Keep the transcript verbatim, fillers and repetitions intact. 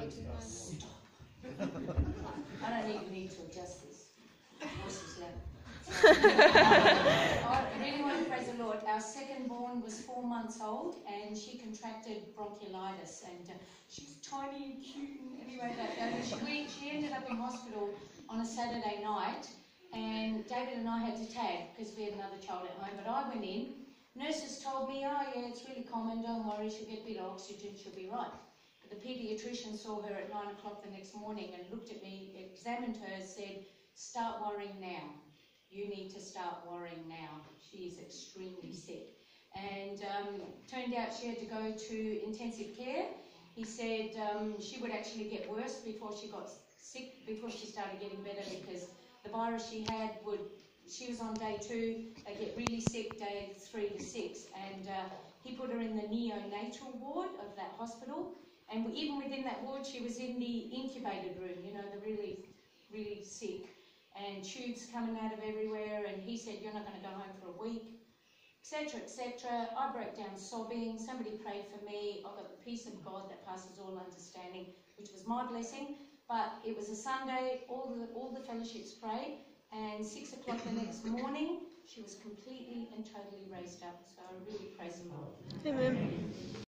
Stop. I don't even need to adjust this. My voice is loud. I really want to praise the Lord. Our second born was four months old and she contracted bronchiolitis, and uh, she's tiny and cute and anyway that, uh, she, we, she ended up in hospital on a Saturday night, and David and I had to tag because we had another child at home, but I went in. Nurses told me, oh yeah, it's really common, don't worry, she'll get a bit of oxygen, she'll be right. But the paediatrician saw her at nine o'clock the next morning and looked at me, examined her, said, start worrying now. You need to start worrying now. She is extremely sick. And um, turned out she had to go to intensive care. He said um, she would actually get worse before she got sick, before she started getting better, because the virus she had would, she was on day two, they get really sick day three to six. And uh, he put her in the neonatal ward of that hospital. And even within that ward, she was in the incubated room, you know, the really, really sick. And tubes coming out of everywhere, and he said, you're not going to go home for a week, et cetera, et cetera. I broke down sobbing. Somebody prayed for me. I got the peace of God that passes all understanding, which was my blessing. But it was a Sunday, all the, all the fellowships prayed, and six o'clock the next morning, she was completely and totally raised up. So I really praise the Lord. Amen.